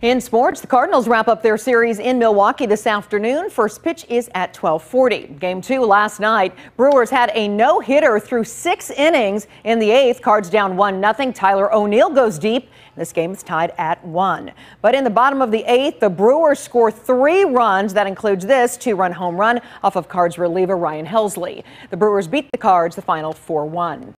In sports, the Cardinals wrap up their series in Milwaukee this afternoon. First pitch is at 12:40. Game 2 last night. Brewers had a no-hitter through 6 innings. In the 8th, Cards down 1-0. Tyler O'Neill goes deep. This game is tied at 1. But in the bottom of the 8th, the Brewers score 3 runs. That includes this 2-run home run off of Cards reliever Ryan Helsley. The Brewers beat the Cards the final 4-1.